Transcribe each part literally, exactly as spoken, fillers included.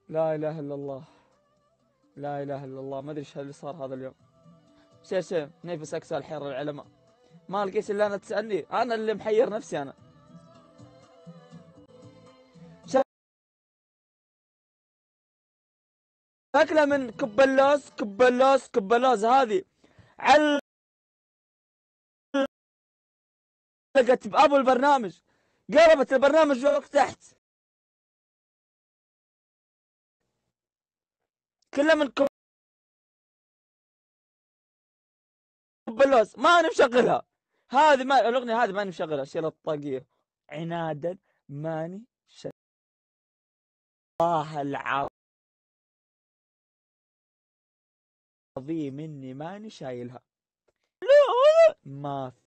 لا اله الا الله، لا اله الا الله. ما ادري ايش اللي صار هذا اليوم. شيء شيء نفس اكسى الحير العلماء. ما لقيت الا انا تسالني، انا اللي محير نفسي انا. شكله من كبلوس كبلوس كبلوس هذه علقت بابو البرنامج، قلبت البرنامج فوق تحت. كله من كبلوس. ما انا مشغلها هذه، ما الاغنيه هذه ماني مشغلها. شيل الطاقيه عنادا، ماني شغلها. الله العظيم اني ماني شايلها. ما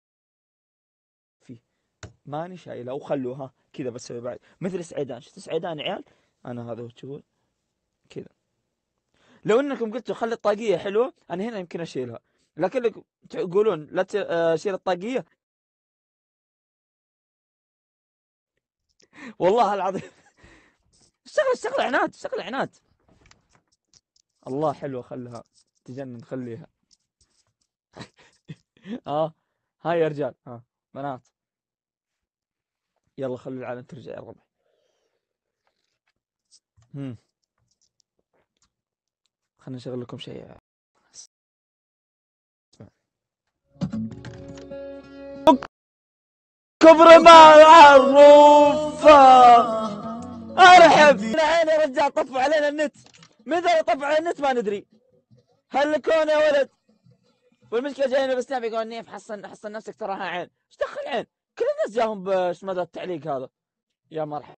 في، ماني شايلها. وخلوها كذا بس بعد مثل سعيدان. شفت سعيدان عيال؟ انا هذا هو تقول كذا. لو انكم قلتوا خلي الطاقيه حلوه انا هنا يمكن اشيلها، لكن تقولون لا تشيل الطاقيه. والله العظيم الشغله الشغله عناد، الشغله عناد. الله حلوه، خلها تجنن، خليها. اه هاي يا رجال، ها بنات، يلا خلوا العالم ترجع يا ربع. هم خلنا نشغل لكم شيء. كبر معروفة. ارحب من عين يا رجال، طفوا علينا النت. متى طفوا على النت ما ندري. هل لكون يا ولد؟ والمشكله جاينا بالسناب يقول نيف حصن حصن نفسك تراها عين. ايش دخل عين؟ كل الناس جاهم بش مدى التعليق هذا. يا مرحبا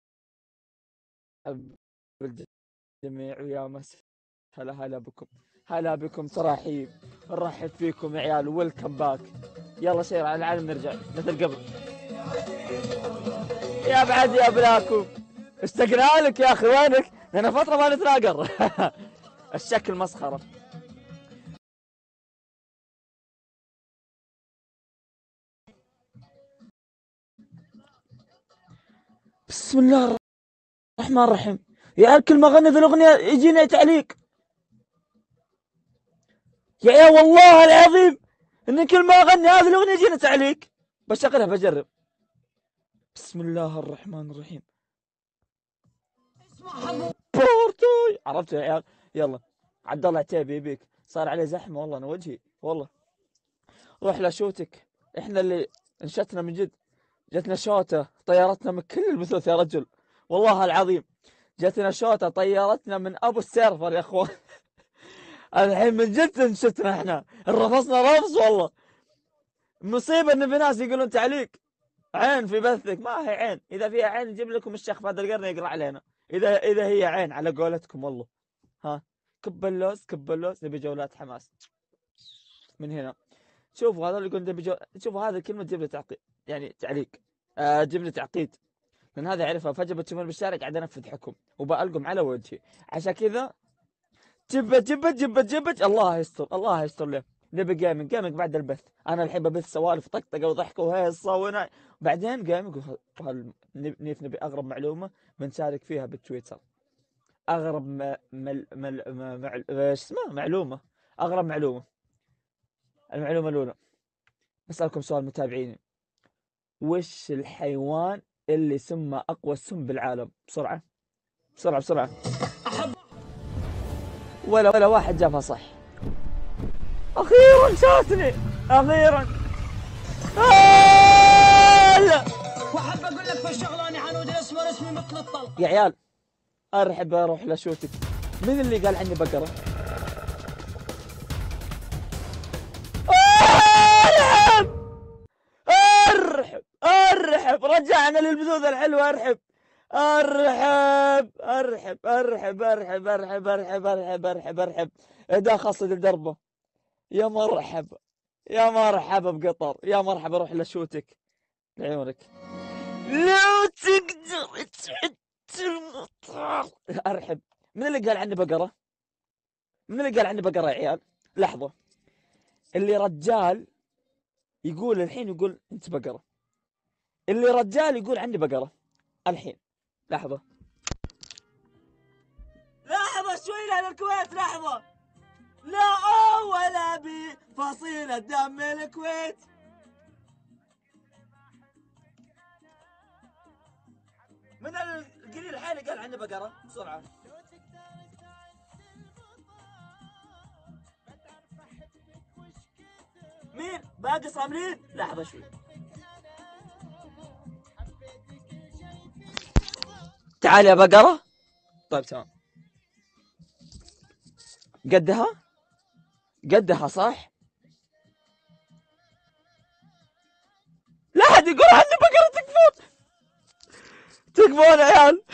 بالجميع ويا مسهلا هلا بكم، هلا بكم، تراحيب، نرحب فيكم يا عيال، ويلكم باك. يلا سير على العالم نرجع مثل قبل. يا بعد يا بلاكو، اشتقنا لك يا اخي، وينك؟ لنا فتره ما نتناقر. الشكل مسخره. بسم الله الرحمن الرحيم. يا عيال كل ما غني ذي الاغنيه يجينا تعليق. يا عيال والله العظيم ان كل ما اغني هذه الاغنيه يجينا تعليق. بشغلها بجرب. بسم الله الرحمن الرحيم. بورتوي، عرفت يا عيال؟ يلا عبد الله عتيبي يبيك، صار عليه زحمه والله. انا وجهي والله. روح لا شوتك، احنا اللي انشتنا من جد. جتنا شوته طيارتنا من كل البثوث يا رجل، والله العظيم جتنا شوته طيارتنا من ابو السيرفر يا اخوان. الحين من جد انشتنا، احنا رفصنا رفص والله. مصيبه ان في ناس يقولون تعليق عين في بثك. ما هي عين، اذا فيها عين نجيب لكم الشيخ فهد القرن يقرا علينا. اذا اذا هي عين على قولتكم والله. ها كب اللوز كب اللوز، نبي جولات حماس من هنا. شوفوا هذا اللي يقول نبي جو... شوفوا هذه الكلمه تجيب لي تعقيد، يعني تعليق، آه تجيب لي تعقيد. لان هذا اعرفها فجاه بتشوفون بالشارع قاعد انفذ حكم وبألقم على وجهي. عشان كذا جبت جبت جبت جبت الله يستر، الله يستر له. نبي جيمنج جيمنج بعد البث. انا الحين ببث سوالف طقطقه وضحك وهيصه ونا، بعدين جيمنج. نيف نبي اغرب معلومه بنشارك فيها بالتويتر. اغرب مل مل مل مل ايش اسمه معلومه، اغرب معلومه. المعلومه الاولى، اسالكم سؤال متابعيني. وش الحيوان اللي سمه اقوى سم بالعالم؟ بسرعه بسرعه بسرعه. ولا ولا واحد جابها صح. اخيرا شاتني، اخيرا. آه واحب اقول لك في الشغله اني عنود الاسمر اسمي مثل الطلق. يا عيال ارحب اروح لشوتك. مين اللي قال عني بقره؟ ارحب ارحب ارحب، رجعنا للبثوث الحلوه. ارحب ارحب ارحب ارحب ارحب ارحب ارحب ارحب ارحب ارحب. اهداء خاصة للدربة. يا مرحبا يا مرحبا بقطر، يا مرحبا. روح لشوتك لعيونك لو تقدر تحط المطار. ارحب. من اللي قال عني بقرة؟ من اللي قال عني بقرة يا عيال؟ لحظة. اللي رجال يقول الحين يقول انت بقرة، اللي رجال يقول عني بقرة الحين. لحظة. شوي لأهل الكويت لحظة. لا أول أبي فصيلة دم الكويت. من القليل الحالي قال عنه بقرة بسرعة. مين؟ باقي صاملين؟ لحظة شوي. تعال يا بقرة. طيب تمام. قدها؟ قدها صح؟ لا حد يقول عني بقرة. تكفون تكفون يا عيال.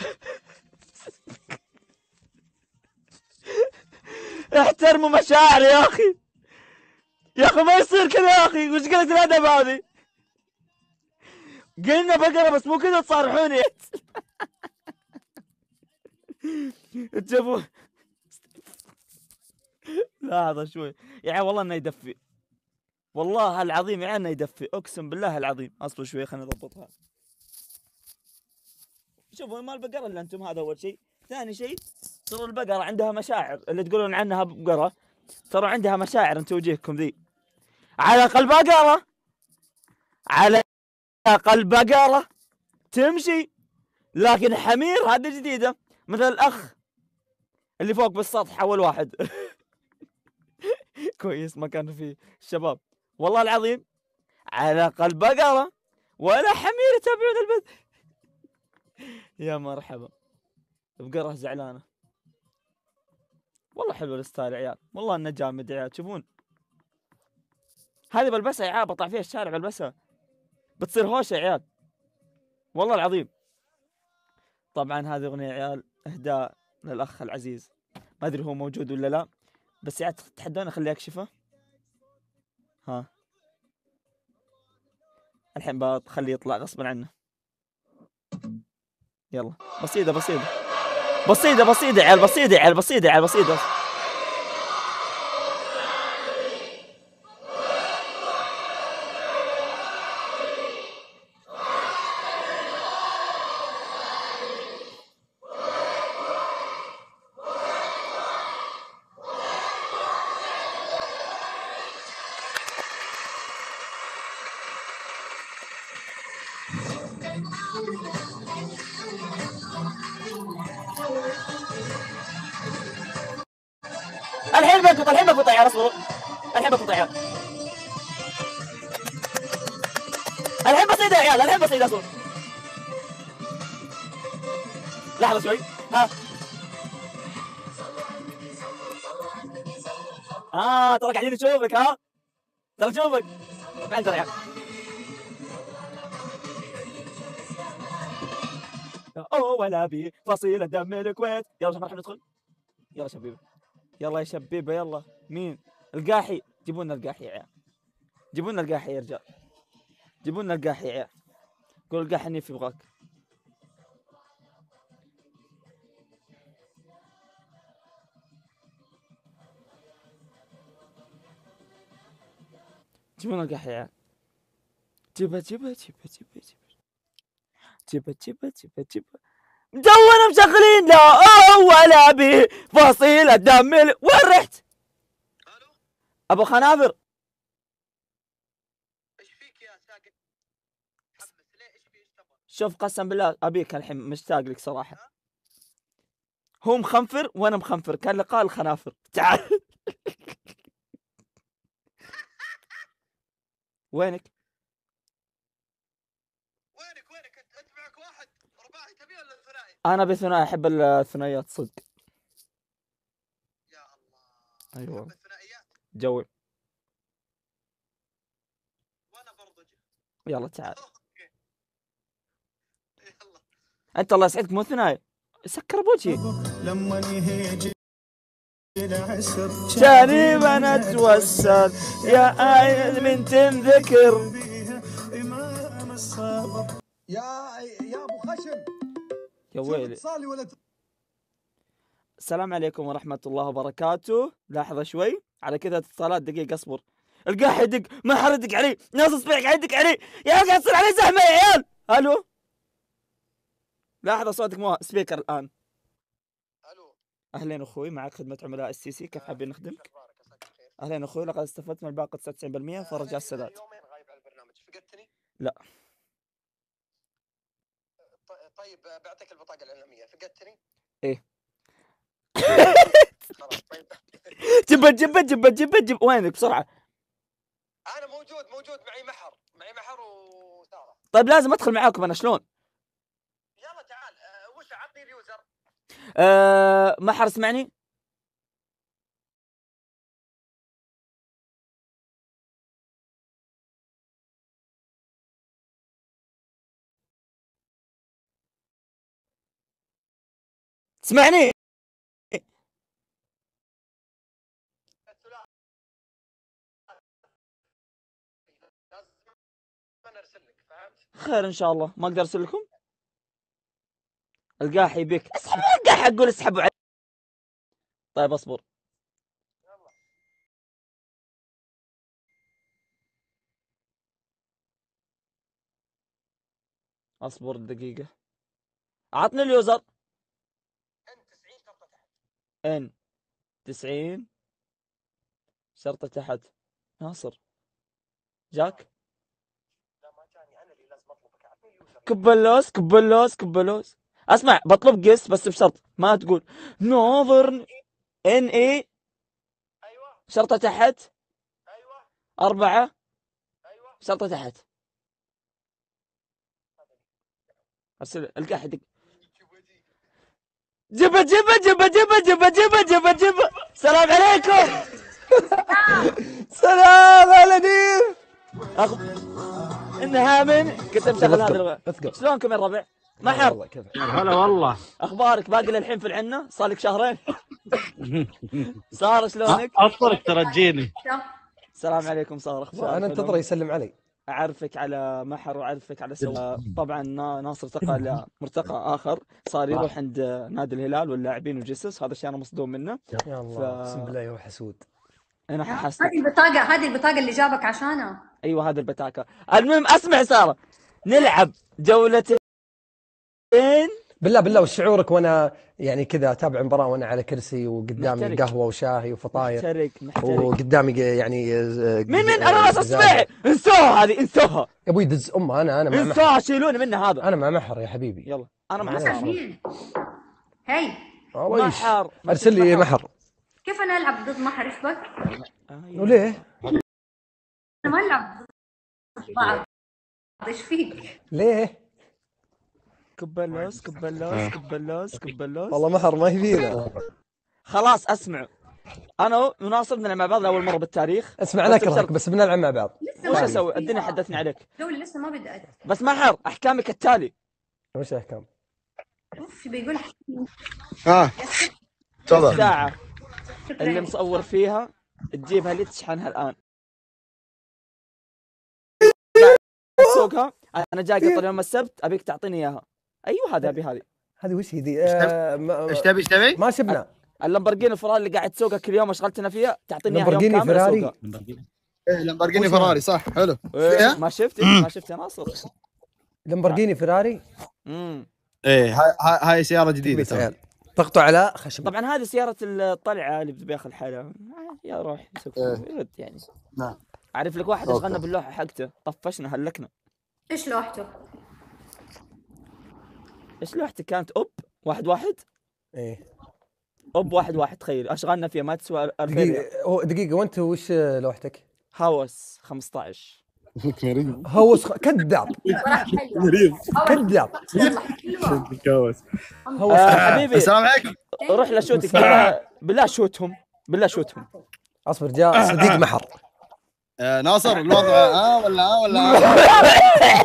احترموا مشاعري يا اخي. يا اخي ما يصير كذا يا اخي. وش قلت الادب هذه؟ قلنا بقرة بس مو كذا تصارحوني. تشوفوا لحظة شوي يا عيال والله انه يدفي. والله العظيم يا عيال انه يدفي. اقسم بالله العظيم. اصبر شوي خليني اضبطها. شوفوا ما البقرة الا انتم. هذا اول شيء. ثاني شيء ترى البقرة عندها مشاعر. اللي تقولون عنها بقرة ترى عندها مشاعر. انتم وجيهكم ذي على قلب بقرة. على قلب بقرة تمشي. لكن حمير هذه جديدة. مثل الأخ اللي فوق بالسطح أول واحد. كويس ما كان فيه الشباب. والله العظيم على قلب بقرة ولا حمير يتابعون البث. يا مرحبا. بقرة زعلانة. والله حلو الستايل يا عيال. والله انه جامد يا عيال. تشوفون هذه بلبسها يا عيال. بطلع فيها الشارع بلبسها بتصير هوشة يا عيال. والله العظيم. طبعا هذه اغنية يا عيال اهداء للاخ العزيز. ما ادري هو موجود ولا لا. بس يا عيال تتحدون اخليه اكشفه. ها الحين بخليه يطلع غصبا عنه. يلا بسيطة بسيطة بسيطة بسيطة يا عيال. بسيطة يا عيال. بسيطة يا عيال. بسيطة. الحين بقط. الحين بقط يا عيال. اصبروا الحين بقط يا عيال. الحين بسيطة يا عيال. الحين بسيطة. اصبر لحظة شوي. ها اه ترى قاعدين نشوفك. ها ترى نشوفك. بعد يا عيال. اوه ولا بي فصيلة دم الكويت. يلا شباب ندخل. يلا شبيبه. يلا يا شبيبه يلا. مين؟ القاحي. جيبوا لنا القاحي يا عيال. جيبوا لنا القاحي يا رجال. جيبوا لنا القاحي يا عيال. قول القاحي اني في يبغاك. جيبوا لنا القاحي يا عيال. جيبها جيبها جيبها جيبها جيبها جيبها جيبها جيبها. مجونا مشغلين لا ولا بي فصيلة دم. وين رحت؟ الو ابو خنافر. ايش فيك يا ساقط؟ حمس ليه ايش في ايش تبغى؟ شوف قسم بالله ابيك الحين مشتاق لك صراحة. هو مخنفر وانا مخنفر. كان لقاء الخنافر. تعال. وينك؟ وينك وينك انت انت معك واحد رباعي تبي ولا ثنائي؟ انا بثنائي. احب الثنائيات صدق. يا الله. ايوه تحب الثنائيات؟ جوي. وانا برضو جي. يلا تعال. اوكي يلا. انت الله يسعدك مو ثنائي. سكر بوجهي. لما يهيج العسر شاني ما نتوسل يا عين من تنذكر. بيها امام الصبر. يا يا ابو خشم يا شوف ويلي. اتصالي ولا ت- السلام عليكم ورحمة الله وبركاته. لحظة شوي على كذا اتصالات. دقيقة اصبر. القاح يدق. ما حد يدق علي. ناس اصبع قاعد يدق علي يا عيال. قاعد تصير علي زحمة يا عيال. الو. لحظة صوتك مو سبيكر الآن. الو اهلين اخوي، معك خدمه عملاء اس تي سي، كيف حابين نخدمك؟ اخبارك عساك بخير. اهلين اخوي، لقد استفدت من الباقه تسعة وتسعين بالمئة فرجاء السداد. يومين غايب عن البرنامج، فقدتني؟ لا. ط- طيب بعطيك البطاقه الاعلاميه، فقدتني؟ ايه. خلاص طيب. جبت جبت جبت جبت جبت وينك بسرعه؟ انا موجود موجود معي محر، معي محر وساره. طيب لازم ادخل معاكم انا شلون؟ يلا تعال. أه وش عطني اليوزر؟ أه محر اسمعني. اسمعني. لازم انا ارسل لك، فهمت؟ خير ان شاء الله، ما اقدر ارسل لكم. القاح يبيك اسحب، القاح اقول اسحبوا علي. طيب اصبر. اصبر دقيقة. عطني اليوزر. انت تسعين شرطه تحت. ان تسعين شرطة تحت. ناصر جاك. لا ما جاني، انا اللي لازم اطلبك، عطني اليوزر. كبلوس كبلوس كبلوس. اسمع بطلب قس بس بشرط ما تقول ناظر. ان اي ايوه شرطة تحت. ايوه أربعة ايوه. شرطة تحت. ارسل القاح دق. جبا جبا جبا جبا جبا جبا جبا جبا. السلام عليكم. سلام على ديف. أخ... انها من كنت مشغل هذا الغ... شلونكم يا الربع؟ محر هلا والله. اخبارك؟ باقي للحين في العنة؟ صار لك شهرين. صار شلونك؟ اصبرك ترجيني. السلام عليكم صار، اخبارك؟ انا انتظره يسلم علي. اعرفك على محر واعرفك على سوا. طبعا نا- ناصر ارتقى لمرتقى اخر، صار يروح عند نادي الهلال واللاعبين وجسس، هذا الشيء انا مصدوم منه. يا الله ف- اقسم بالله هو حسود. انا هذه ححسك. البطاقة هذه البطاقة اللي جابك عشانها. ايوه هذا البتاكه. المهم اسمع ساره، نلعب جولتين. بالله بالله، وش شعورك وانا يعني كذا اتابع مباراه وانا على كرسي وقدامي محترق. قهوه وشاي وفطاير محترق محترق. وقدامي يعني آه، مين مين آه، انا ناس زازة. اسمع، انسوها هذه انسوها يا ابوي دز امها. انا انا مع محر. انسوها، شيلوني منها هذا. انا مع محر يا حبيبي. يلا انا مع أنا ساره. مين؟ هي والله إيش. محر ارسل لي محر. كيف انا العب ضد محر؟ ايش بك؟ آه، وليه؟ انا ما العب ضد بعض. ايش فيك؟ ليه؟ كبلوس كبلوس كبلوس كبلوس. والله محر ما يبينا. خلاص اسمع، انا وناصر بنلعب مع بعض لاول مره بالتاريخ. اسمع انا بس بشرط- اكرهك بس بنلعب مع بعض. لسه وش ما اسوي؟ بدأت. الدنيا حدثني عليك. الجولة لسه ما بدأت. بس محر احكامي كالتالي. وش الاحكام؟ اوف بيقول ها تفضل. الساعه شكراً. اللي مصور فيها تجيبها لي تشحنها الان. تسوقها. انا جاي قطر يوم السبت، ابيك تعطيني اياها. ايوه هذا ابي هذه. هذه وش هي ذي؟ آه ما- ايش تبي ايش تبي؟ ما شفنا. اللامبرجيني الفراري اللي قاعد تسوقها كل يوم اشغلتنا فيها، تعطيني اياها يوم لامبورجيني كامل فيراري. اسوقها. ايه لامبرجيني فراري صح حلو. إيه، فيها؟ ما شفت ما شفت يا ناصر. لامبورجيني فيراري. امم ايه هاي هاي- هاي سياره جديده بس ترى. عيال ضغطوا على خشب. طبعا هذه سياره الطلعه اللي بياخذ حالها. آه، يا روح يسوق إيه. يرد يعني. نعم. اعرف لك واحد أوكي. اشغلنا باللوحه حقته، طفشنا هلكنا. ايش لوحته؟ ايش لوحتك كانت؟ اوب واحد واحد. ايه اوب واحد واحد، تخيل اشغلنا فيها ما تسوى ألفين ريال. دقيقة هو دقيقة وانت وش لوحتك؟ هاوس خمسة عشر. مريض هوس خ... كذاب مريض كذاب. كوس. هوس آه خ... حبيبي السلام عليكم. روح لشوتك بالله، بالله شوتهم بالله شوتهم. اصبر جاء صديق محر. آه ناصر الوضع اه ولا اه ولا آه؟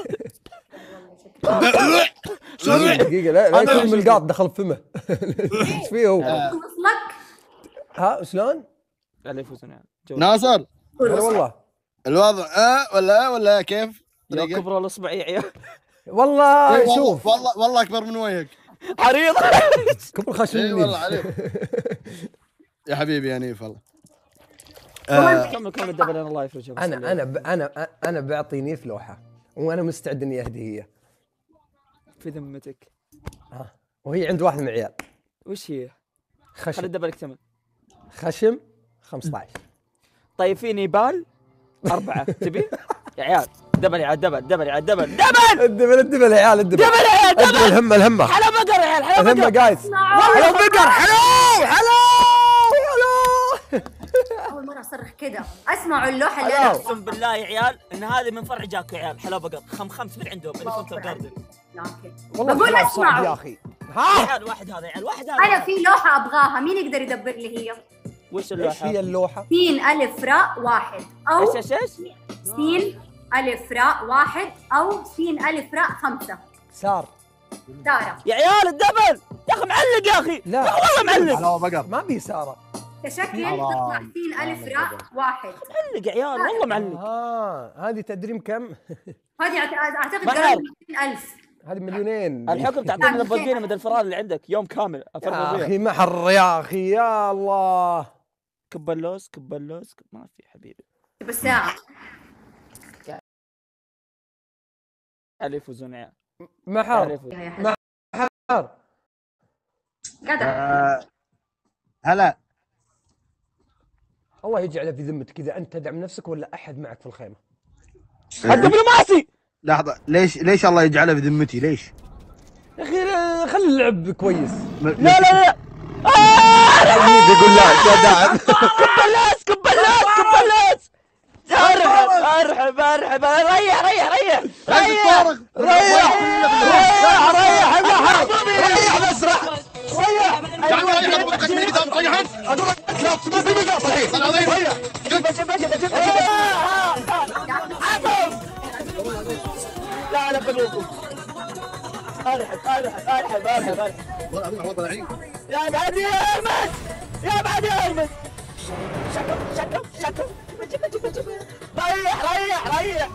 دقيقة لا لا يكون من القاط دخل فمه. ايش فيه هو؟ وصلك؟ ها شلون؟ لا يفوزون يعني جولة. ناصر هلا والله الوضع اه ولا اه ولا كيف؟ يا طريقة؟ كبر الاصبع يا عيال. والله إيه، شوف والله والله اكبر من وجهك. عريض. كبر خشم اي والله النيل. عليك يا حبيبي يا نيف والله. كمل كمل الدبل انا الله يفرجها. بس انا اللي- انا ب... انا انا بعطي نيف لوحة وانا مستعد اني اهدي هي. في ذمتك ها وهي عند واحد من العيال. وش هي؟ خلي خشم الدبل يكتمل. خشم خمسة عشر. طيب في نيبال أربعة تبي؟ يا عيال دبل يا عيال دبل دبل يا عيال دبل دبل الدبل الدبل يا عيال الدبل دبل يا عيال الدبل دبل. الهمة الهمة حلا بقر يا عيال حلا الهمة بقر. جايز. حلو بقر حلو حلو حلو. اول مره اصرخ كذا. اسمعوا اللوحه اللي حلو. انا اقسم بالله يا عيال ان هذه من فرع جاكو يا عيال. حلا بقر خم خمس من عندهم اليفنت جاردن. والله بقول الكلام صعب اسمعوا. يا اخي. يا عيال واحد هذا يا عيال واحد هذا. انا في لوحه ابغاها، مين يقدر يدبر لي هي؟ وش ايش اللوحة؟ هي اللوحة؟ سين الف راء واحد او ايش ايش ايش؟ سين الف راء واحد او سين الف راء خمسه. سار. ساره. يا عيال الدبل يا اخي معلق يا اخي. لا والله معلق. حلاوه بقر. ما بي سارة. كشكل تطلع سين الف راء واحد. معلق يا عيال والله معلق. اه هذه تدريم كم؟ هذه أعت- اعتقد بحر. قريب من ألف. هذه مليونين. الحكم تعطيني لامبورجيني من الفرار اللي عندك يوم كامل يا افرغ اخي فيها. محر يا اخي يا الله. كب اللوز كب اللوز كب- ما في حبيبي. بالساعه. اللي يفوزون يا عيال. محر اللي يفوزون. يا حسن. محر. قاعدة. آه، هلا الله يجعله في ذمتك اذا انت تدعم نفسك ولا احد معك في الخيمه. الدبلوماسي. لحظه، ليش ليش الله يجعله في ذمتي ليش؟ يا اخي خلي اللعب كويس. م- لا لا لا. يقول لا يا داعم. كب اللوز كب اللوز كب اللوز. ارحب ارحب ارحب ريح ريح ريح ريح ريح ريح ريح المحر ريح بس ريح ريح. تعال ريح ابو قسم قدام ريح انت. اقول لك لا تصير في مقام صحيح. انا ريح. لا لا بلوكم. ارحب ارحب ارحب ارحب ارحب. وضع عين. يا بعد يا ارمس يا بعد يا ارمس. شكل شكل شكل ريح ريح ريح.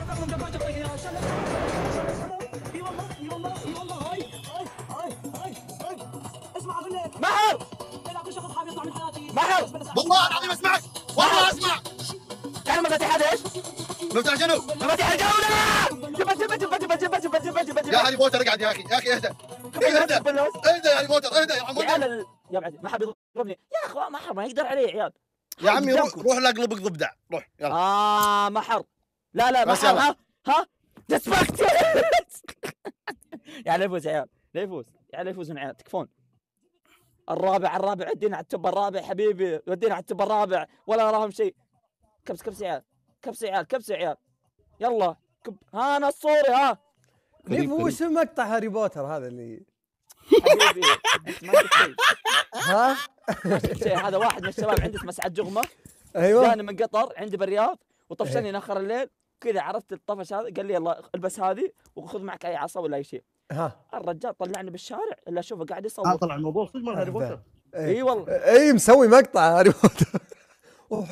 محر محر والله العظيم اسمعك والله اسمع. تعرف مفاتيح هذا ايش؟ مفتاح شنو؟ مفاتيح الجولة. جبت جبت جبت جبت جبت جبت جبت جبت يا هاري بوتر اقعد يا اخي يا اخي اهدى اهدى اهدى يا هاري بوتر اهدى يا عم يا عيال يا بعد ما حد يضربني يا اخوان. محر ما يقدر عليه يا عيال. يا عمي روح روح لاقلبك ضفدع روح يلا. اه محر. لا لا بس محر. يلا. ها ها دسبكت. يا عيال يفوز يا عيال لا يفوز يا عيال يفوزون يا عيال تكفون. الرابع الرابع ودينا على التب الرابع حبيبي ودينا على التب الرابع ولا راهم شيء. كبس كبس يا عيال كبس يا عيال كبس يا عيال. يلا كب ها انا الصوري ها ليه وش مقطع هاري بوتر هذا اللي حبيبي انت ما شفت شيء. ها؟ ما شفت شيء. هذا واحد من الشباب عنده اسمه سعد جغمه. ايوه جاني من قطر عندي بالرياض وطفشني ناخر الليل كذا عرفت الطفش هذا قال لي يلا البس هذه وخذ معك اي عصا ولا اي شيء. ها الرجال طلعني بالشارع الا اشوفه قاعد ها يصور. طلع الموضوع صدق مال هاري بوتر. اي والله اي مسوي مقطع هاري بوتر. أوه.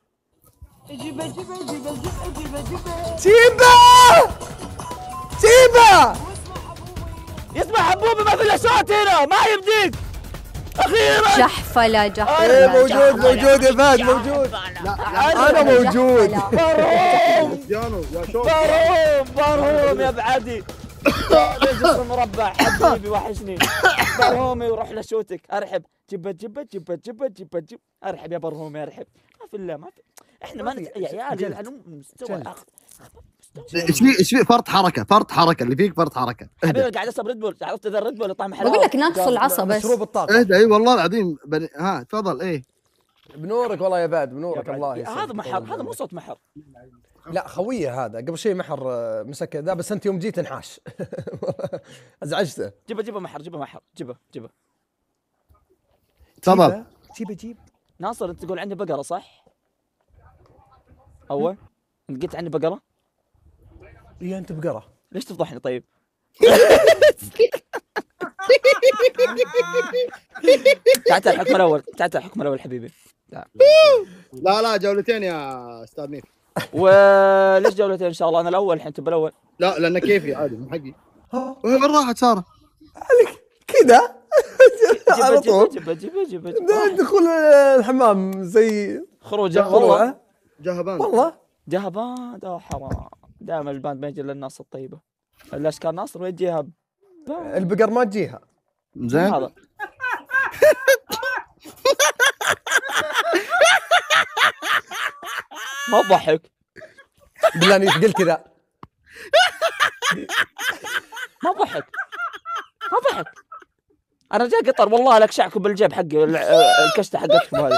جيبه جيبه يسمع حبوبي ما في الا صوت هنا ما يمديك اخيرا. جحفله ايه جحفله. موجود موجود يا فهد موجود. انا موجود. برهوم كريستيانو يا شوف. برهوم برهوم يا بعدي. جسر مربع حبيبي وحشني. برهومي وروح لشوتك ارحب. جبت جبت جبت جبت جبت جب ارحب يا برهومي ارحب. ما في الا ما في. احنا ما نت... يا عيال يلعنون مستوى اخذ. ايش في ايش في فرط حركه فرط حركه اللي فيك فرط حركه. حبيبي قاعد اشرب ريد بول عرفت اذا الريد بول طعم حلاوه. بقول لك ناقص العصا بس. مشروب الطاقه. اهدى اي والله العظيم بني... ها تفضل ايه. بنورك والله يا فهد بنورك الله يسعدك. هذا محر هذا مو صوت محر. لا خويه هذا قبل شيء محر آه، مسك ذا بس انت يوم جيت انحاش. ازعجته. جيبه جيبه محر جيبه محر جيبه جيبه. تفضل. جيبه جيب. ناصر انت تقول عندي بقره صح؟ اول انت قلت عندي بقره؟ اي انت بقره. ليش تفضحني طيب؟ تعال تعال الحكم الاول تعال تعال الحكم الاول حبيبي. تعال. لا لا جولتين يا استاذ نيف. وليش جولتين ان شاء الله انا الاول الحين انت بالاول. لا لان كيفي عادي من حقي. وين راحت ساره؟ كذا على طول جيبه جيبه جيبه جيبه. دخول الحمام زي خروجه والله جهبان والله جهبان ده حرام. دائما الباند ما يجي الا الناس الطيبه. الاشكال ناصر ويجيها البقر ما تجيها. زين. هذا ما تضحك بالله نيف قل كذا. ما ضحك ما ضحك. انا جاي قطر والله لك شعكم بالجيب حقي الكشته حقتكم هذه.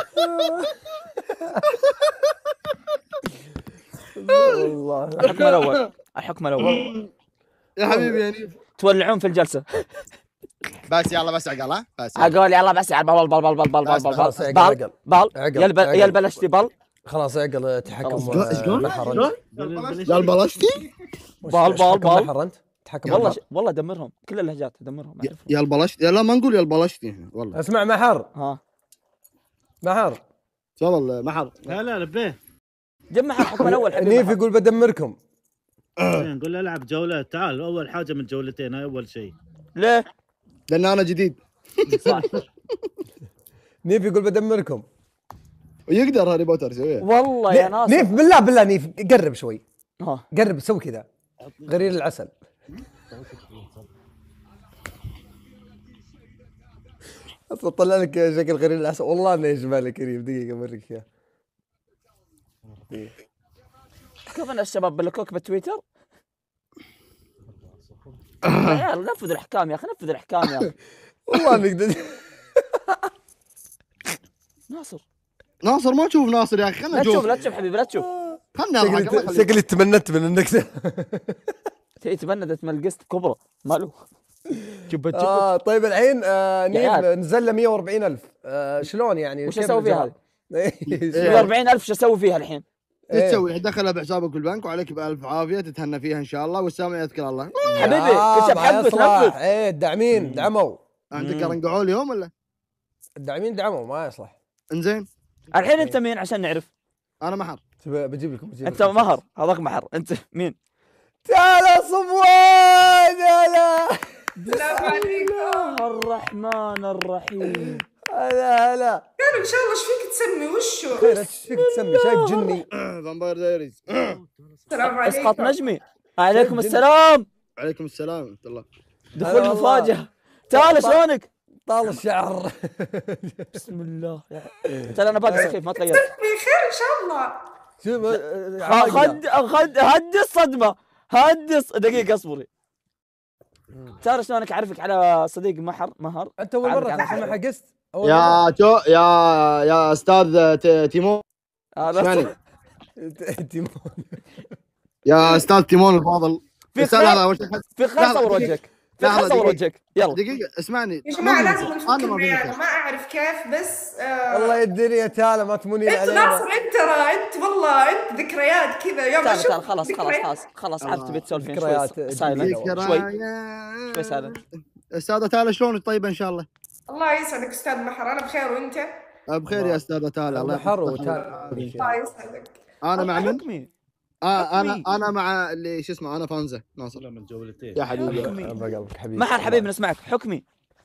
والله الحكم الاول الحكم الاول يا حبيبي يا نيف. تولعون في الجلسه. بس يلا بس عقل ها بس. اقول يلا بس على بال بال بال بال بال بال بال خلاص، عقل، بال عقل. بال عقل، يا الب- عقل. يا البلشتي بل خلاص عقل تحكم. خلاص. ايش قال؟ محر أنت. قال بلشتي؟ وش- بال- وش بال- تحكم بال. محر انت؟ تحكم والله محر. ش... والله دمرهم كل اللهجات دمرهم يا- أعرفهم. يا البلشتي. يا لا ما نقول يا البلشتي والله. اسمع محر ها محر تفضل محر. لا لا لبيه. جمع الحكم الاول حبيبي. نيف يقول بدمركم. نقول له العب جوله. تعال اول حاجه من جولتين هاي اول شيء. ليه؟ لان انا جديد صح. نيف يقول بدمركم. ويقدر هاري بوتر يسويها. والله يا ناصر. نيف بالله بالله نيف قرب شوي. ها قرب سوي كذا. غرير العسل. اصلا طلع لك شكل غرير العسل والله انه يجمع لك كريم. دقيقه اوريك اياه. كيف ان الشباب بلكوك بالتويتر؟ يا عيال نفذ الاحكام يا اخي نفذ الاحكام يا اخي. والله نقدر. ناصر ناصر ما تشوف ناصر يا اخي خلنا لا تشوف نشوف. لا تشوف حبيبي لا تشوف. خلنا نضحك الله شكلي يخليك. شكلي تمنت من النكته. تي تبندت من القسط كبرى ماله. جبت جبت. اه طيب الحين آه نيف عيال. نزل له مية وأربعين ألف. آه شلون يعني؟ وش كيف اسوي فيها الجواب؟ مية وأربعين ألف شو اسوي فيها الحين؟ ايش إيه. تسوي؟ دخلها بحسابك بالبنك وعليك بألف عافيه تتهنى فيها ان شاء الله والسامع يذكر الله. حبيبي آه، كشف ما حقه يصلح. تنفذ. ايه الداعمين دعموا. عندك رنقعوا اليوم ولا؟ الداعمين دعموا ما يصلح. انزين الحين انت مين عشان نعرف؟ انا محر. تبى- بجيب لكم بجيب انت لكم. مهر هذاك محر انت مين؟ تعال صفوان هلا السلام عليكم. الرحمن الرحيم. هلا هلا. خير ان شاء الله. ايش فيك تسمي وشو؟ خير ايش فيك تسمي؟ شايف جني. فامباير دايريز. السلام اسقط عليكم. نجمي. عليكم السلام. عليكم السلام ورحمه الله. دخول هلا والله. مفاجأة. تعال شلونك؟ طال الشعر. بسم الله. ترى انا باقي سخيف ما تغيرت. بخير ان شاء الله. شوف خد خد هدي الصدمة. هدي الص- دقيقة اصبري. ترى شلونك اعرفك على صديق محر مهر. انت اول مره أعرفك على تسمع حاجة. حقست؟ أول مرة؟ يا جو يا يا استاذ ت- تيمون. هذا اسمعني تيمون. يا استاذ تيمون الفاضل. في استاذ خير؟ هذا اول شيء في خير لحظة، صور دقيقة. وجهك. في لحظة، خير صور دقيقة. وجهك. يلا. دقيقة اسمعني. يا جماعه ما لازم أنا نفك ما البيان. بينك. ما اعرف كيف بس آه الله يدري يا تالا ما تمونين انت علينا. ناصر انت ترى انت والله انت ذكريات كذا يوم تعال اشوف تعال خلاص خلاص ذكريات. خلاص خلاص عرفت تبي تسولفين شوي ذكريات سايلنت جديدة. شوي شوي سايلنت. استاذة تالا شلونك طيبة ان شاء الله؟ الله يسعدك استاذ محر. انا بخير وانت؟ بخير يا استاذة تالا الله محر يحفظك. وتالا. الله يسعدك. انا مع من؟ حكمي. آه انا انا مع اللي شو اسمه انا فانزة ناصر. ولا من جولتين. يا حبيبي. بقلبك حبيبي. محر حبيبي نسمعك حكمي.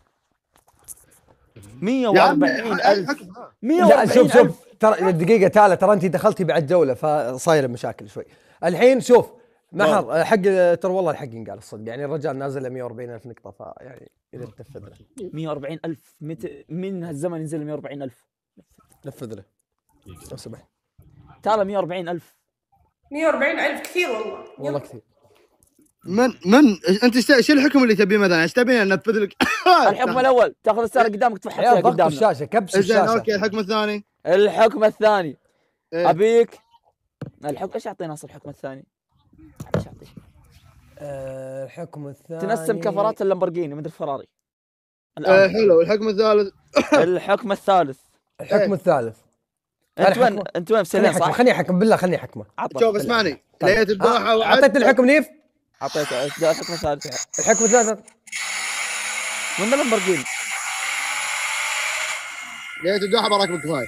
مية يا عمي، وأربعين ألف. مية لا وأربعين شوف ألف. شوف ترى دقيقة تالا ترى انت دخلتي بعد جولة فصاير مشاكل شوي. الحين شوف محر حق ترى والله الحق ينقال الصدق يعني الرجال نازل له مية وأربعين ألف نقطة فيعني اذا تنفذ له. مية وأربعين ألف متى من هالزمن ينزل مية وأربعين ألف؟ نفذ له لو سمحت. تعال مية وأربعين ألف. مية وأربعين ألف كثير والله. والله كثير. من من انت اشت- شو الحكم اللي تبيه مثلا؟ ايش تبين انفذ لك؟ الحكم الاول تاخذ السيارة قدامك تفحص يا فيها ضغط قدامنا. الشاشة كبس زين الشاشة. اوكي الحكم الثاني. الحكم الثاني إيه؟ ابيك الحكم ايش اعطي ناصر الحكم الثاني؟ ايش اعطي؟ آه، الحكم الثاني تنسم كفرات اللامبورجيني مدري فراري. آه الآن حلو الحكم الثالث. الحكم الثالث. الحكم الثالث. انت أنا وين حكمه. انت وين خليني بسلين احكم صح؟ خليني احكم بالله خليني احكمه. عطنا. شوف اسمعني لقيت الدوحة وعد. اعطيت الحكم نيف. اعطيته إيش ده الحكم الثالث الحكم الثالث من اللامبورجيني. لقيت الدوحة براكب الكفاية.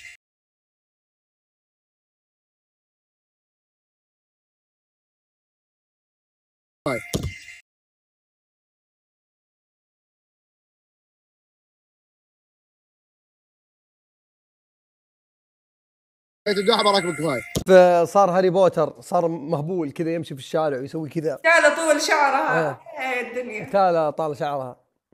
لقيت الدوحة براكب الكفاية. صار هاري بوتر صار مهبول كذا يمشي في الشارع ويسوي كذا. تعال طول شعرها. آه. ايه الدنيا. تالا طال شعرها.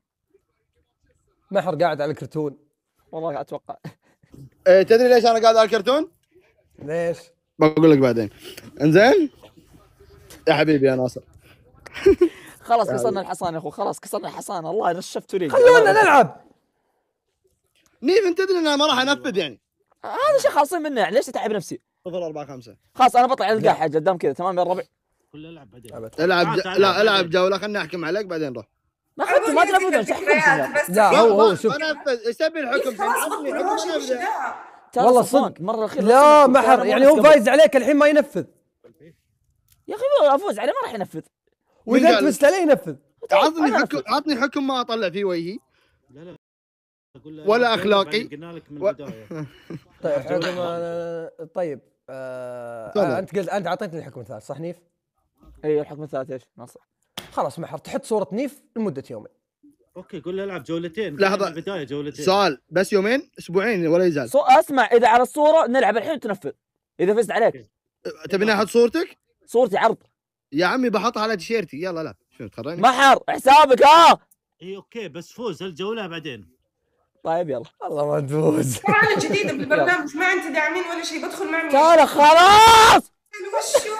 محر قاعد على الكرتون. والله اتوقع. إيه تدري ليش انا قاعد على الكرتون؟ ليش؟ بقول لك بعدين. انزين يا حبيبي يا ناصر. خلاص كسرنا الحصان يا اخو، خلاص كسرنا الحصان. الله نشفت ريقي. خلونا نلعب. نيف انت تدري ان انا ما راح انفذ يعني. هذا شيء خالصين منه يعني، ليش تتعب نفسي؟ صفر أربعة خمسة. خلاص انا بطلع القاح قدام كذا. تمام يا الربع. كل العب بعدين. العب ج... لا العب جوله خلنا احكم عليك بعدين روح. ما اخذت ما تلعبون ايش احكمكم؟ لا هو هو شوف انفذ ايش تبي الحكم؟ عطني حكم ابدا. والله صدق المره الاخيره لا محر يعني هو فايز عليك الحين ما ينفذ يا اخي. افوز عليه ما راح ينفذ، واذا انت فزت عليه ينفذ. عطني حكم، عطني حكم ما اطلع فيه وجهي. لا لا ولا اخلاقي. قلنا لك من و... البدايه. طيب حكم آه، طيب آه آه انت قلت انت اعطيتني الحكم الثالث صح نيف؟ اي الحكم الثالث ايش؟ ناصر خلاص محر تحط صورة نيف لمدة يومين. اوكي قول له العب جولتين. لحظة. البدايه جولتين. سؤال بس يومين اسبوعين ولا يزال. سو اسمع اذا على الصوره نلعب الحين وتنفذ اذا فزت عليك. تبيني احط صورتك؟ صورتي عرض يا عمي بحطها على تيشيرتي. يلا لا شنو تخرجني؟ محر حسابك ها. اي اوكي بس فوز هالجوله بعدين. طيب يلا. والله ما تفوز. ترى انا جديده بالبرنامج ما انت داعمين ولا شيء، بدخل مع مين؟ تعال خلاص. وشو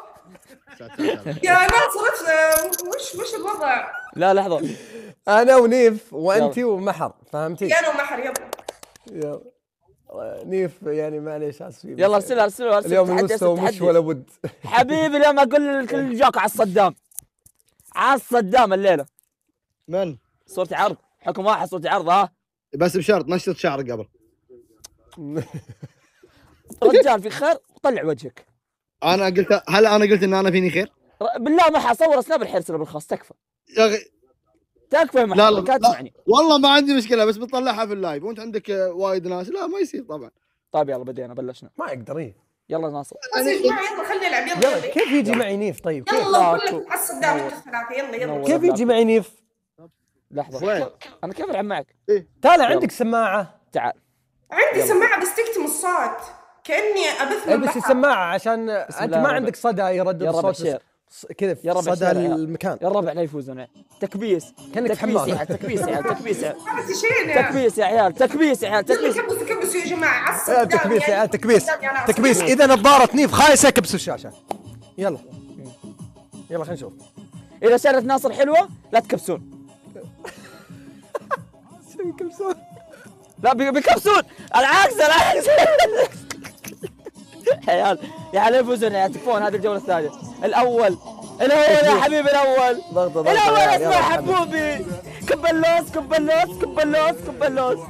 يا ناصر وش وش الوضع؟ لا لحظه انا ونيف وانتي ومحر فهمتي؟ انا ومحر يلا يلا نيف يعني معليش اسفين. يلا ارسل ارسل ارسل. اليوم المستوى مش ولا بد. حبيبي اليوم اقول لك الجوك على الصدام. على الصدام الليله. من؟ صورتي عرض، حكم واحد صورتي عرض ها. بس بشرط نشط شعرك قبل. رجال في خير طلع وجهك. انا قلت هل انا قلت ان انا فيني خير؟ بالله ما حصور سناب الحرسله بالخاص تكفى. يا اخي تكفى يا محمد. لا لا, لا تسمعني. والله ما عندي مشكله بس بتطلعها في اللايف وانت عندك وايد ناس. لا ما يصير طبعا. طيب يلا بدينا بلشنا. ما يقدر ايه. يلا ناصر. يلا خلينا نلعب يلا يلا كيف يجي معي نيف طيب؟ كيف؟ يلا كلكم على الصدام انتوا الثلاثه يلا يلا. كيف يجي معي نيف؟ لحظه انا كيف العب معك؟ تعال عندك سماعة. تعال. عندي سماعه بس تكتم الصوت كاني ابث من البس البحر. السماعة عشان انت ما عندك صدى يردد يا ربع الصوت شير. كذا يا ربع صدى شير يا عيال. المكان. يا ربع لا يفوزون. تكبيس كانك تكبيس حمام. يا عيال تكبيس يا عيال تكبيس يا عيال هذا شيء يا تكبيس يا عيال تكبيس يا عيال يلا تكبيس. كبسوا كبسوا يا جماعه على يا الصدام. تكبيس يا يعني. تكبيس يا ناس. تكبيس اذا نظارة نيف خايسة كبسوا الشاشة. يلا يلا خلينا نشوف. اذا شرت ناصر حلوه لا تكبسون. يكبسون. لا بي- بيكبسون العكس العكس. يا عيال يا عيال يفوزون يا تكفون. هذه الجوله الثانيه. الاول الاول يا حبيبي الاول ضغط ضغط الاول يلا، اسمع يلا حبوبي. كب اللوز كب اللوز كب اللوز كب اللوز.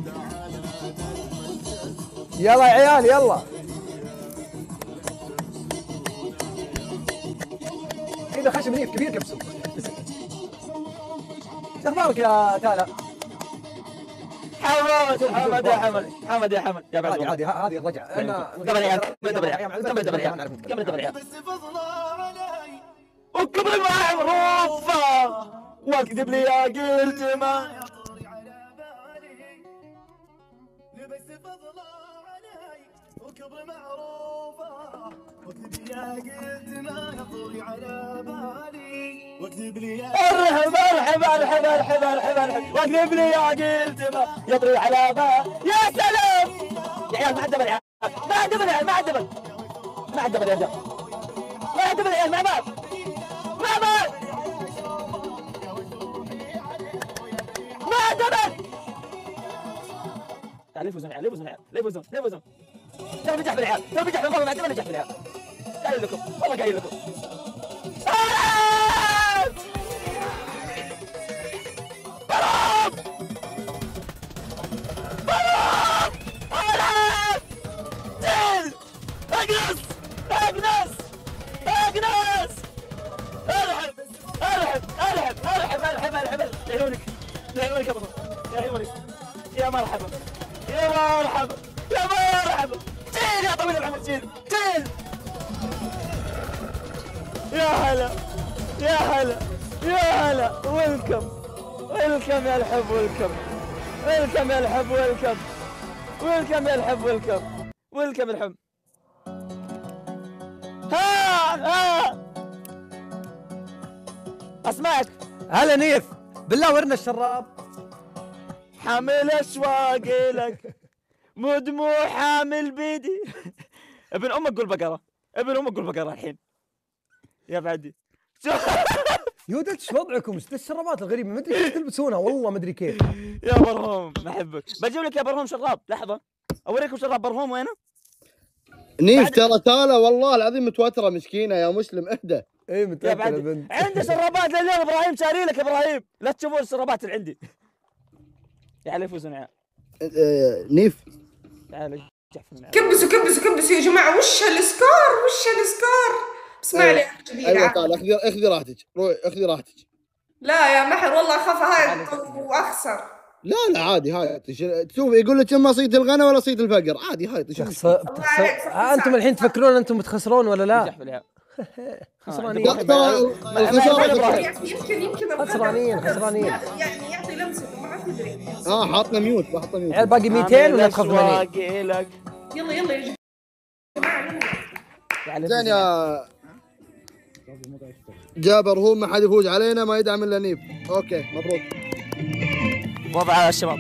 يلا يا عيال يلا. كذا خشم نيف كبير كبسوا. شو اخبارك يا تالا؟ حمد حمد يا حمد حمد يا حمد يا بعد عادي عادي هذه الرجعة. انا دبر يا عيال دبر يا عيال دبر دبر يا عيال دبر دبر يا عيال. وكبر المعروفة واكذب لي يا قلت ما وكبر معروفة واكذب يا قلت ما يطري على بالي واكذب لي يا ارحب ارحب ارحب ارحب ارحب ارحب واكذب لي يا قلت ما يطري على بالي. يا سلام يا عيال ما عاد دبر يا عيال ما عاد دبر يا عيال ما عاد دبر ما عاد دبر يا رجال ما عاد دبر يا عيال مع بعض مع بعض ما عاد دبر. تعال يفوزون يا عيال يفوزون يا عيال لا يفوزون لا يفوزون. ترى بنجح بالعيال ترى بنجح بالفضل بعد ما نجح بالعيال. قايل لكم والله قايل لكم. اجلس اجلس اجلس. ارحب ارحب ارحب ارحب ارحب ارحب. يعيونك يعيونك يا بطل يعيونك. يا مرحبا يا مرحبا يا مرحبا. جيل يا طويل العمر جيل جيل. يا هلا يا هلا يا هلا. ويلكم ويلكم يا الحب ويلكم ويلكم يا الحب ويلكم ويلكم يا الحب ويلكم ويلكم الحب. ها ها اسمعك. هلا نيف بالله ورنا الشراب. حامل اشواقي لك مو دموع حامل بيدي ابن امك قول بقره، ابن امك قول بقره الحين. يا بعدي يودت ايش وضعكم؟ ايش الشرابات الغريبه؟ ما ادري كيف تلبسونها والله ما ادري كيف. يا برهوم بحبك. بجيب لك يا برهوم شراب، لحظه اوريكم شراب برهوم وينه؟ نيف ترى تالا والله العظيم متوتره مسكينه يا مسلم اهدى. اي يا متأكد بعدي بنت. عندي شرابات لليوم ابراهيم شاري لك. ابراهيم لا تشوفون الشرابات اللي عندي. تعال يفوزون يا عيال. آه، نيف تعال جحفل من كبسوا كبسوا كبسوا يا جماعه. وش هالسكور؟ وش هالسكور؟ اسمع لي يا جديد. ايوه تعال اخذي اخذي راحتك، روحي اخذي راحتك. لا يا محر والله اخاف اهايط واخسر. لا لا عادي هاي تشوف يقول لك اما صيت الغنى ولا صيت الفقر، عادي هاي تخسر تخسر. آه انتم الحين تفكرون انتم بتخسرون ولا لا؟ خسرانين. يمكن يمكن خسرانين خسرانين. يعني يعطي لمسه ما تدري. اه حاطنا ميوت بحطنا ميوت. عيال باقي مئتين ولا تخاف ثمانين؟ يلا يلا يا جماعه. زين يا جابر هو ما حد يفوز علينا ما يدعم الا نيف. اوكي مبروك. وضع على الشباب.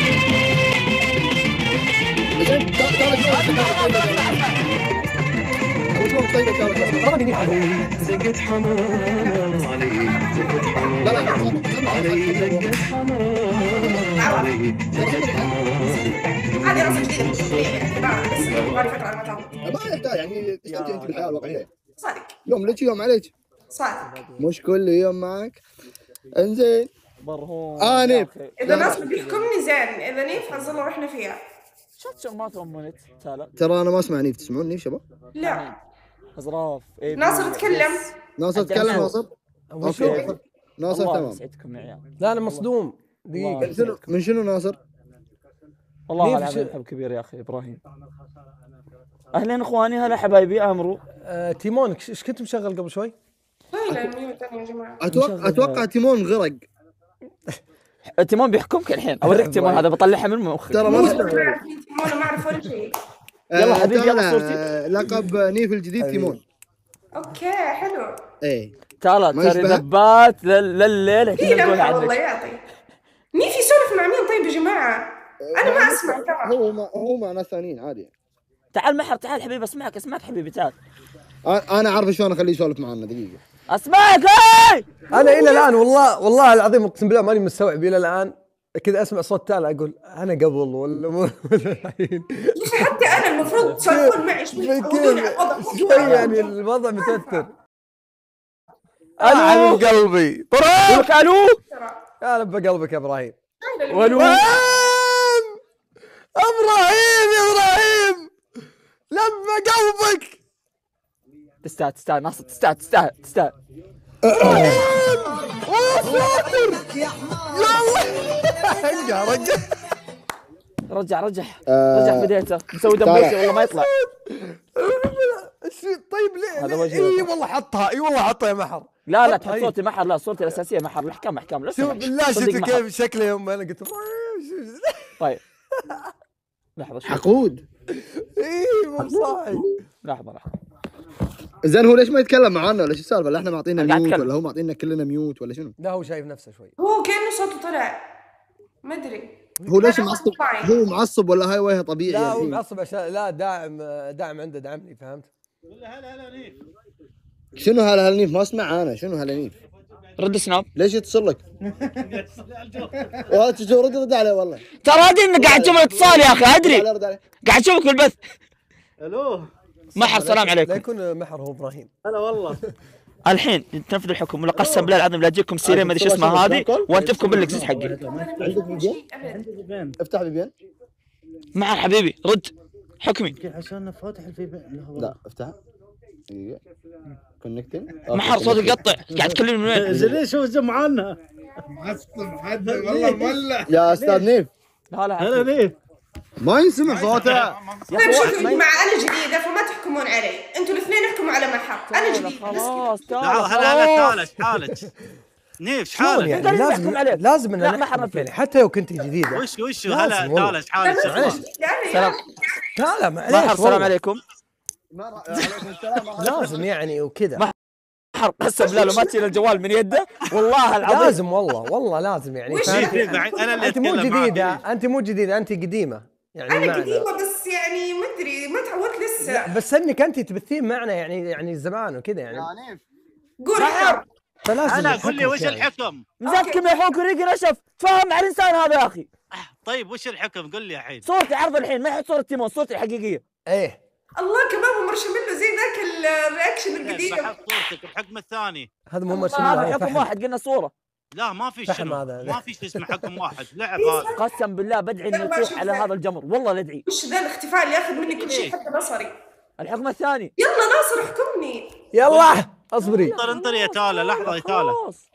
هذه رسم جديد ما يحتاج يعني استمتع انت بالحياه الواقعيه. صادق. يوم لك يوم عليك. صادق. مش كل يوم معك. انزين. برهوم. اه نيف. اذا ناصر بيحكمني زين، اذا نيف حظ الله رحنا فيها. شفت شغلات امونت تالا. ترى انا ما اسمع نيف، تسمعون نيف شباب؟ لا. ازراف. ناصر تكلم. ناصر تكلم ناصر. اوكي. ناصر تمام. يسعدكم يا عيال. لا انا مصدوم. دقيقة. من شنو ناصر؟ والله العظيم حب كبير يا اخي ابراهيم. اهلين اخواني، هلا حبايبي امروا. آه تيمون ايش كنت مشغل قبل شوي؟ لا ميوت يا جماعه. اتوقع اتوقع تيمون غرق. تيمون بيحكمك الحين. اوريك تيمون هذا بطلعها من مخك. ترى ما اسمع. تيمون ما اعرف ولا شيء. يلا حبيبي يلا صورتي. لقب نيف الجديد تيمون. اوكي حلو. ايه ترى ترى نبات لليله كذا نقولها عنك. والله يعطي. نيف يسولف مع مين طيب يا جماعه؟ انا ما اسمع ترى. هو ما هو مع ناس ثانيين عادي. تعال محر تعال حبيبي اسمعك اسمعك حبيبي تعال. انا عارف شلون اخليه يسولف معنا دقيقه. اسمعك. انا الى الان والله والله العظيم اقسم بالله ماني مستوعب الى الان كذا اسمع صوت تالا اقول انا قبل ولا مو الحين. حتى انا المفروض تسولفون معي شوي شوي يعني الوضع متوتر. الو قلبي طرق. الو يا لب قلبك يا ابراهيم. والو ابراهيم يا ابراهيم لب قلبك. تستاهل تستاهل ناصر تستاهل تستاهل تستاهل. رجع رجع رجع رجع رجع بديته مسوي دمبوسي والله ما يطلع. طيب ليه؟ هذا وجهي. اي والله حطها اي والله حطها يا محر. لا لا تحط صوتي محر. لا صورتي الاساسيه محر. الاحكام احكام. لا شوف بالله شفت كيف شكله يوم انا قلت طيب لحظه حقود. اي مو صاحي. لحظه لحظه. زين هو ليش ما يتكلم معنا ولا شو السالفه؟ ولا احنا معطينا ميوت ولا هو معطينا كلنا ميوت ولا شنو؟ لا هو شايف نفسه شوي. هو كأنه صوته طلع ما ادري. هو ليش معصب؟ هو معصب ولا هاي وجهه طبيعي؟ لا هو معصب عشان لا داعم داعم عنده دعمني فهمت؟ هلا هلا نيف. شنو هلا هلا نيف؟ ما اسمع انا شنو هلا نيف؟ رد سناب. ليش يتصل لك؟ والله تجي رد رد عليه والله. ترى ادري انك قاعد تشوف الاتصال يا اخي ادري. قاعد اشوفك بالبث. الو محر سلام عليكم. لا يكون محر هو ابراهيم. هلا والله. الحين تنفذ الحكم ولا قسم بالله العظيم لا تجيكم سيرين ما ادري شو اسمها هذه وانتفكم بالاكسس حقي. عندك فيبين؟ افتح فيبين. محر حبيبي رد حكمي. عشان فاتح الفيبين. لا افتح. دقيقة. كونكتنج. محر صوتي يقطع. قاعد تكلمني من وين؟ ليش هو معانا؟ معصب حد والله مولع. يا استاذ نيف. لا لا هلا نيف. ما ينسمع صوته. طيب شوفوا يا جماعه انا جديده فما تحكمون علي، انتوا الاثنين احكموا على محر، انا جديده خلاص لا هلا هلا تعال حالك نيف شحالك يعني لازم لازم ان نحن يعني حتى لو كنت جديده وش وش هلا تعال شحالك سلام تعال معليش محر السلام عليكم. لازم يعني وكذا محر قسم بالله لو ما تشيل الجوال من يده والله العظيم لازم والله والله لازم يعني انا اللي انت مو جديده انت مو جديده انت قديمه يعني انا قديمه بس يعني ما ادري ما تعودت لسه. لا بس انك انت تبثين معنا يعني يعني زمان وكذا يعني. يعني قول حكم. فلازم انا الحكم قول لي وش يعني. الحكم؟ مزكم يا حوك وريقي نشف، تفاهم مع الانسان هذا يا اخي. طيب وش الحكم؟ قول لي الحين. صورتي عرض الحين، ما يحط صورة تيمون، صورتي الحقيقية. ايه الله كمان مرشمين زي ذاك الرياكشن القديم. بحط صورتك. الحكم الثاني هذا مو مرسوم هذا هذا حكم فحم. واحد، قلنا صورة. لا ما في فحم شنو هذا. ما في شيء اسمه حكم واحد. لعب هذا. قسم بالله بدعي انه لا، ما يطيح شوف على ذا. هذا الجمر، والله لا ادعي. وش ذا الاختفاء اللي ياخذ مني كل شيء حتى بصري؟ الحكم الثاني. يلا ناصر احكمني. يلا اصبري. انطر انطر يا تالا، لحظه يا تالا. خلاص.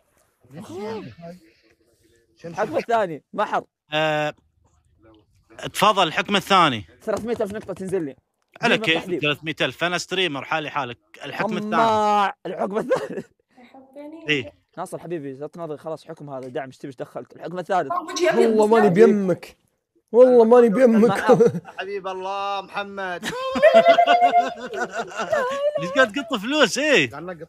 الحكم الثاني محر. أه... تفضل الحكم الثاني. ثلاثمئة ألف نقطة تنزل لي. على جيب كيف التحليل. ثلاثمئة ألف؟ انا ستريمر حالي حالك. الحكم الثاني. طماع. الحكم الثاني. ايه ناصر حبيبي لا تناظر، خلاص حكم هذا دعم ايش تبي دخلك. الحكم الثالث. وجهي أبيض والله بس ماني لا. بيمك، والله ماني بيمك. حبيب الله محمد. ليش قاعد تقط فلوس؟ ايه قاعد نقط.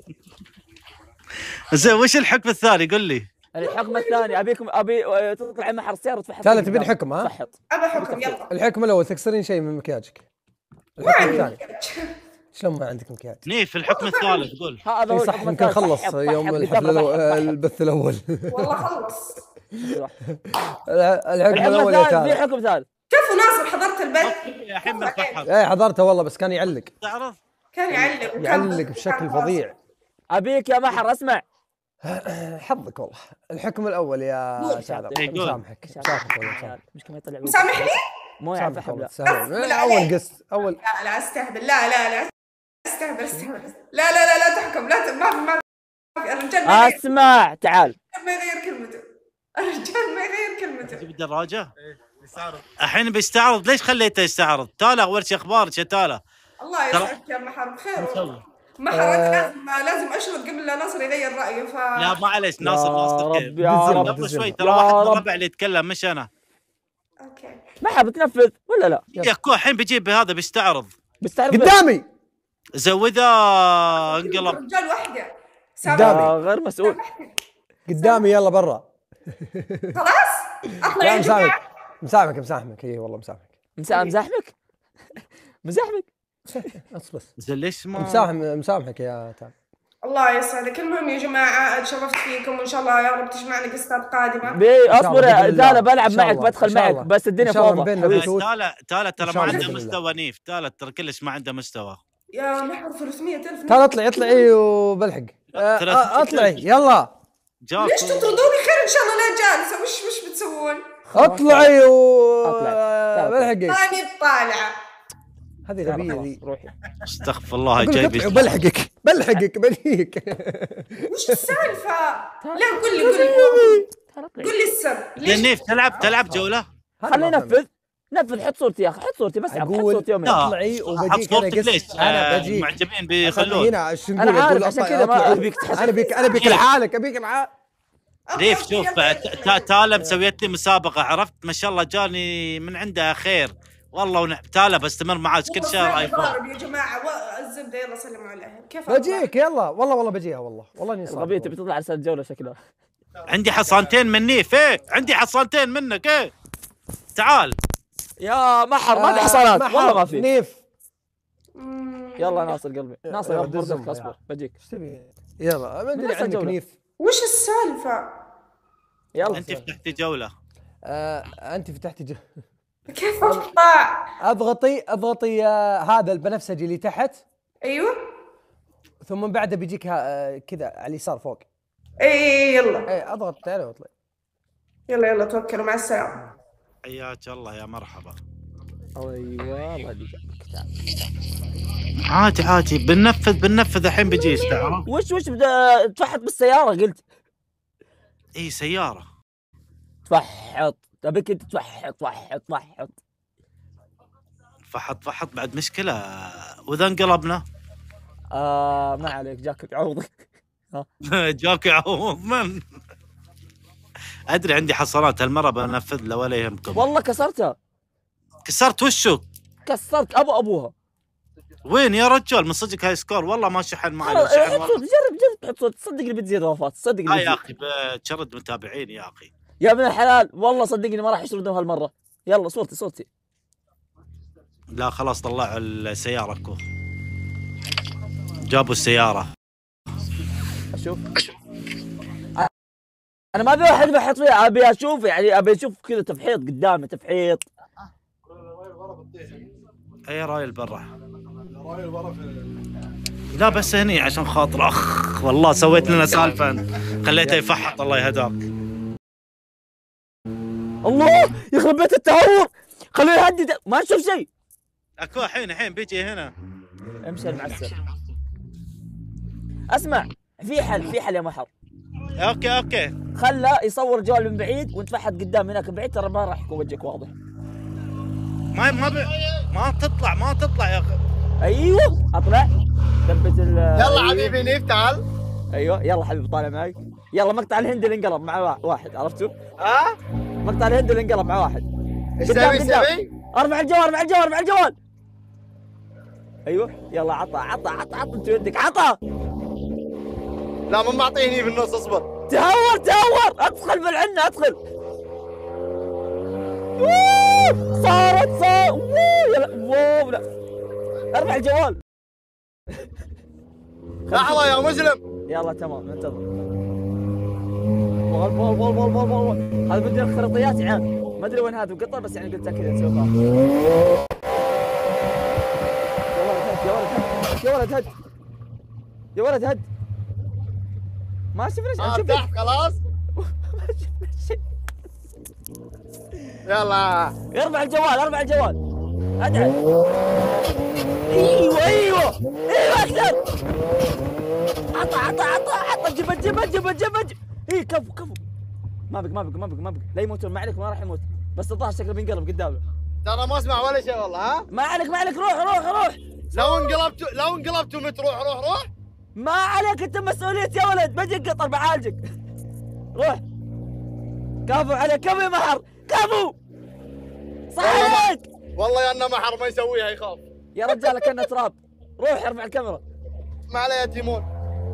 زين وش الحكم الثاني؟ قل لي. الحكم الثاني ابيكم ابي تطلع محر سيارة تفحط. تالا تبين حكم ها؟ تفحط. ابى حكم يلا. الحكم الاول تكسرين شيء من مكياجك. ما الحكم عندي الثاني مكياج. شلون ما عندك مكياج؟ نيف الحكم الثالث قول. هذا اي هو صح الحكم يمكن الثالث. خلص فحط، يوم فحط، الحفل بدقة، الأول- فحط، فحط. البث الاول. والله خلص. الحكم الحكم الاول يا الثالث في تالا. حكم ثالث. كفو ناصر حضرت البث. الحين بنفحص. ايه حضرته والله بس كان يعلق تعرف؟ كان يعلق وكان- يعلق بشكل فظيع. ابيك يا محر اسمع. حظك والله. الحكم الاول يا قول. سعد إيه، قول. مسامحك مسامحك والله مسامحك. مش كم يطلع مسامحني؟ مو يعرف مسامحك احب والله لا. تستاهل. بالله اول عليك. قسط اول. لا لا استهبل. لا لا لا استهبل استهبل. لا لا لا لا تحكم. لا ت- ما في ما في الرجال ما يغير اسمع تعال. ما يغير كلمته. الرجال ما يغير كلمته. تجيب الدراجه؟ الحين بيستعرض. ليش خليته يستعرض؟ تالا اول شيء اخبارك يا تالا؟ الله ترى- يسعدك يا محر بخير. مسوي. محر أنت لازم لازم اشرط قبل لا ناصر يغير رايه. ف لا معليش ناصر يا ناصر كيف؟ رب يا رب. قبل شوي ترى يا واحد من رب. الربع اللي يتكلم مش انا. اوكي. محر بتنفذ ولا لا؟ يا كو الحين بيجيب هذا بيستعرض. بستعرض قدامي زوده انقلب. رجال واحده. قدامي. آه، غير مسؤول. قدامي يلا برا. خلاص اطلع لا يا مسامحك جماعه. مسامحك مسامحك اي والله مسامحك. مسا- مزاحمك مزاحمك. بس بس زين ليش ما مسامح مسامحك يا تالا. الله يسعدك. المهم يا جماعه اتشرفت فيكم وان شاء الله يا رب تجمعنا قصات قادمه. بي اصبر بإذن يا الله. زاله بلعب إن شاء معك الله. بدخل إن شاء معك الله. بس الدنيا إن شاء الله فوضى بيننا حبيبي. وبين- تالا تالا ترى إن شاء ما الله عنده بإذن مستوى نيف. تالا ترى كلش ما عنده مستوى. يا محر ثلاثمئة ألف. تالا اطلعي اطلعي وبلحق. آه، ثلاث- آه، اطلعي يلا جاك ليش تطردوني؟ خير ان شاء الله لا جالسه. وش وش بتسوون؟ اطلعي و أطلع. تعال. بلحقك. ماني طالعه. هذه غبية ذي. روحي. استغفر الله أقول لك جاي اطلعي بيست- وبلحقك بلحقك بجيك. وش السالفه؟ لا قول لي قول لي قول لي السر. زين ليش؟ نيف تلعب تلعب جوله؟ خليني انفذ. نفذ حط صورتي يا اخي، حط صورتي بس حط أقول صورتي يومين. لا. اطلعي حط وبجيك انا صورتك قص. ليش؟ انا آه، بجيك المعجبين عشان بيخلون. هنا شو أنا نقول؟ عارف، أقول عشان أطلع- كذا ما أطلع. أبيك تحس- انا بيك انا بيك لحالك ابيك لحالك. نيف شوف ت- ت- تالا مسويت لي مسابقه عرفت ما شاء الله جاني من عندها خير والله ونعم. تالا بستمر معاك كل شهر ايفون. ضارب يا جماعه و- الزبده. يلا سلموا عليها. كيف بجيك يلا والله والله بجيها والله والله اني صادق الغبية والله. تبي تطلع على سنة جولة شكلها. عندي حصانتين من نيف. ايه عندي حصانتين منك. ايه تعال. يا محر ما في آه، حصانات محر، والله ما في. نيف يلا ناصر قلبي ناصر يلا، اصبر دزهم لك اصبر يا. بجيك. ايش تبي؟ يلا ما ادري نفس عنك الجولة. نيف. وش السالفه؟ يلا انت فتحتي جوله. آه، انت فتحتي جو... كيف اطلع؟ اضغطي اضغطي آه، هذا البنفسجي اللي تحت ايوه. ثم من بعده بيجيك آه، كذا على اليسار فوق. اي يلا ايه اضغط عليه واطلع. يلا يلا توكلوا مع السلامه. حياك الله يا مرحبا. ايوه الله يديك الكتاب. عادي عادي بننفذ بننفذ الحين بيجي استعاره. وش وش بدا تفحط بالسيارة قلت. اي سياره. تفحط تبيك انت تفحط تفحط تفحط. فحط فحط بعد مشكله واذا انقلبنا. آه ما عليك جاك عوضك. جاك يعوض من ادري عندي حصانات هالمره بنفذ له ولا يهمكم. والله كسرتها. كسرت وشو؟ كسرت ابو ابوها. وين يا رجال من صدق هاي سكور والله ما شحن معي. خلاص، شحن حط والله. صوت جرب جرب تحط صوت صدقني بتزيد وفات صدقني ها يا بتزيد. اخي بتشرد متابعين يا اخي. يا ابن الحلال والله صدقني ما راح يشردون هالمره. يلا صورتي صورتي لا خلاص طلعوا السيارة اكو. جابوا السيارة. اشوف انا ما ابي واحد بحط فيه، ابي اشوف يعني ابي اشوف كذا تفحيط قدامي تفحيط. اي رايل برا. لا بس هني عشان خاطر اخ والله سويت لنا سالفة خليته يفحط الله يهداك. الله يخرب بيت التهور، خلوه يهدد ما نشوف شيء. اكو الحين الحين بيجي هنا. امشي المعسل. اسمع في حل في حل يا محر. اوكي اوكي خله يصور جوال من بعيد وتفحط قدام هناك من بعيد، ترى ما راح يكون وجهك واضح. ما ما ب... ما تطلع ما تطلع يا اخي. ايوه اطلع ثبت ال يلا حبيبي نيف تعال. ايوه يلا حبيبي طالع معي. يلا مقطع الهند اللي انقلب مع واحد عرفتوا؟ ها؟ مقطع الهند اللي انقلب مع واحد. ايش تبي ايش تبي؟ ارفع الجوال ارفع الجوال ارفع الجوال. ايوه يلا عطى عطى عطى عطى انت ودك عطى. لا ما معطيني بالنص اصبر. تهور تهور ادخل بالعنة ادخل. صارت صار ووو لا ارفع الجوال. لحظة يا مسلم. يلا تمام انتظر. بول بول بول بول بول بول هذا بدي الخريطيات يا عيال، ما ادري وين هذا قطر بس يعني قلت اكيد نسويها. يا ولد هد يا ولد هد يا ولد هد ما شفنا شيء. آه تحت خلاص. ما شفنا شيء. يلا ارفع الجوال ارفع الجوال ادعي. ايوه ايوه ايوه اكثر. عطى عطى عطى عطى جبت جبت جبت جبت. اي كفو كفو. ما بق ما بق ما بق ما بق لا يموتون ما عليك ما راح يموت بس الظاهر شكله بينقلب قدامه. ترى ما اسمع ولا شيء والله. ها ما عليك ما عليك روح روح روح. لو انقلبت لو انقلبت ومت روح روح روح. ما عليك انت مسؤوليتي يا ولد بجي قطر بعالجك. روح كفو عليك كفو يا محر كفو. صحيح والله يا انه محر ما يسويها يخاف يا رجال كأنه تراب. روح ارفع الكاميرا. ما عليه يا تيمون.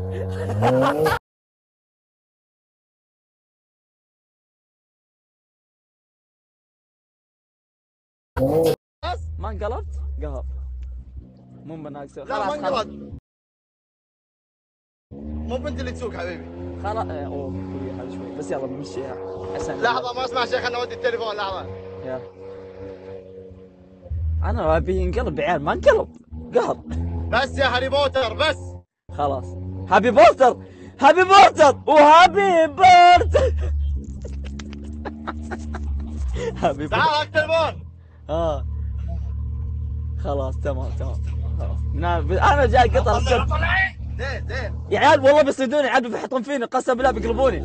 ما انقلبت؟ قهر مو بناقص. لا ما انقلبت. مو بنت اللي تسوق حبيبي. خلاص اوه قوي هذا شوي بس يلا بنمشيها. حسن لحظة ما اسمع شيء خلنا نودي التليفون لحظة. يلا انا ابي ينقلب يا عيال ما انقلب قهر. بس يا هاري بوتر بس. خلاص هابي بورتر هابي بورتر وهابي بورتر. هابي بورتر. تعال التليفون. اه خلاص تمام تمام خلاص. انا جاي قطر زين زين يا عيال والله بيصيدوني عاد بيحطون فيني قسم بالله بيقلبوني.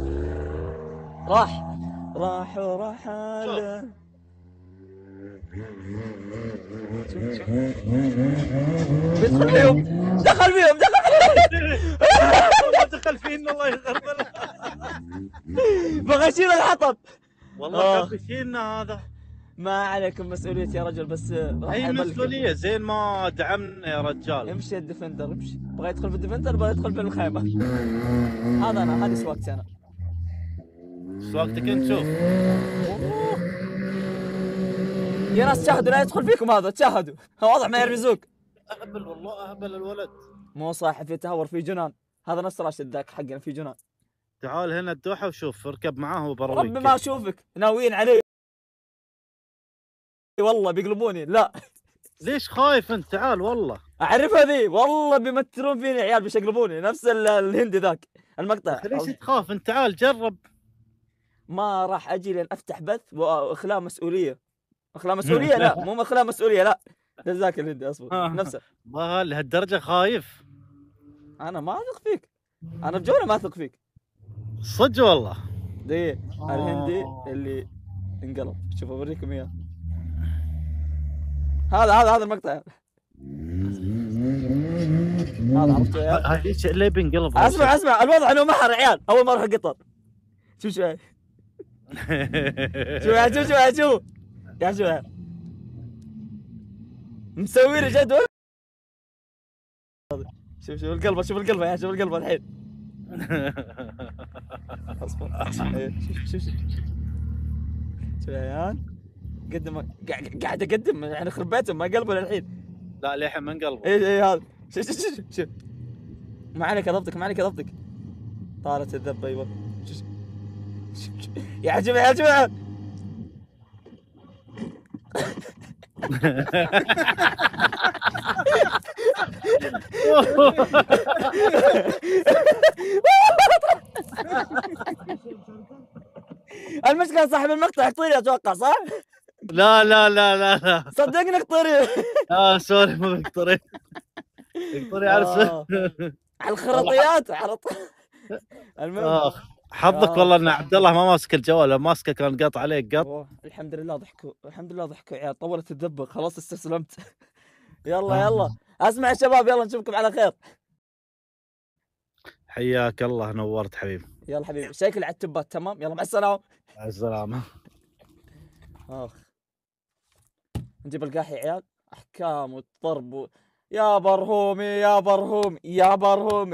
راح راح وراح بيدخل فيهم دخل فيهم دخل فيهم دخل فينا الله يغفر. بغى يشيل الحطب والله كان يشيلنا هذا. ما عليكم مسؤوليتي يا رجل بس اي مسؤولية زين ما دعمنا يا رجال. امشي الديفندر امشي. بغى يدخل في الديفندر بغى يدخل في الخيمة. هذا انا هذه سواقتي انا. سواقتك انت شوف. يا ناس تشاهدوا لا يدخل فيكم هذا تشاهدوا واضح ما يرمزوك. اهبل والله اهبل الولد. مو صاحب في تهور في جنان. هذا نفس راشد ذاك حقنا في جنان. تعال هنا الدوحة وشوف اركب معاه وبرويك. ربي ما اشوفك ناويين علي والله بيقلبوني. لا ليش خايف انت؟ تعال والله اعرفها ذي والله بيمترون فيني عيال بيشقلبوني نفس الهندي ذاك المقطع. ليش تخاف انت؟ تعال جرب. ما راح اجي لين افتح بث واخلاء مسؤوليه. اخلاء مسؤوليه لا مو اخلاء مسؤوليه لا ذاك الهندي اصبر نفسه. ما لهالدرجه خايف؟ انا ما اثق فيك. انا بجوله ما اثق فيك صدق والله. دي الهندي اللي انقلب شوف اوريكم اياه. هذا هذا هذا المقطع هذا عرفته يا عيال. هذيك اللي بينقلب. اسمع اسمع الوضع انه محر يا عيال. اول ما اروح قطر شوف شوي شوف يا شوف شوف شوف يا شوف مسوي لي جدول. شوف شوف القلبه شوف القلبه يا شوف القلبه الحين. اصبر شوف شوف شوف شوف يا عيال قدم قاعد اقدم يعني يخرب بيتهم ما قلبوا للحين. لا للحين من قلبه. اي اي هذا شوف شوف شوف شوف ما عليك ضبطك ما عليك ضبطك. طارت الذبه ايوه. يا جماعه يا جماعه المشكلة صاحب المقطع قطيري اتوقع صح؟ لا لا لا لا لا صدقني قطيري. اه سوري مو قطيري. قطيري على على الخرطيات على طول. المهم حظك والله ان عبد الله ما ماسك الجوال، لو ماسكه كان قط عليك قط. الحمد لله ضحكوا الحمد لله ضحكوا يا عيال طولت الذبه خلاص استسلمت. يلا يلا اسمع يا شباب يلا نشوفكم على خير. حياك الله نورت حبيبي. يلا حبيبي شكل على التبات تمام يلا مع السلامه. مع السلامه. اخ نجيب القاحي يا عيال احكام والضرب و... يا برهومي يا برهومي يا برهومي.